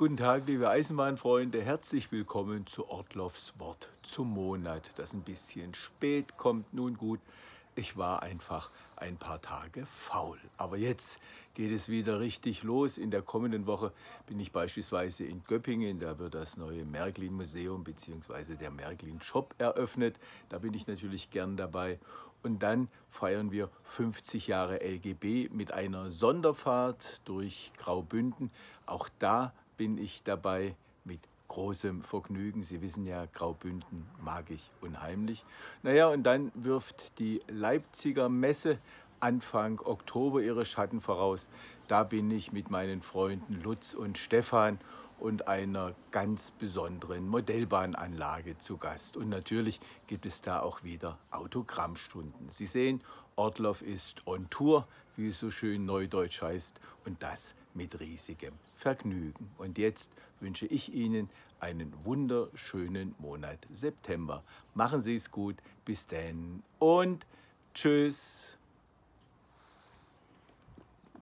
Guten Tag, liebe Eisenbahnfreunde. Herzlich willkommen zu Ortloffs Wort zum Monat, das ein bisschen spät kommt. Nun gut, ich war einfach ein paar Tage faul. Aber jetzt geht es wieder richtig los. In der kommenden Woche bin ich beispielsweise in Göppingen. Da wird das neue Märklin-Museum bzw. der Märklin-Shop eröffnet. Da bin ich natürlich gern dabei. Und dann feiern wir 50 Jahre LGB mit einer Sonderfahrt durch Graubünden. Auch da bin ich dabei mit großem Vergnügen. Sie wissen ja, Graubünden mag ich unheimlich. Naja, und dann wirft die Leipziger Messe Anfang Oktober ihre Schatten voraus. Da bin ich mit meinen Freunden Lutz und Stefan und einer ganz besonderen Modellbahnanlage zu Gast. Und natürlich gibt es da auch wieder Autogrammstunden. Sie sehen, Ortloff ist on Tour, wie es so schön neudeutsch heißt, und das mit riesigem Vergnügen. Und jetzt wünsche ich Ihnen einen wunderschönen Monat September. Machen Sie es gut, bis dann und tschüss.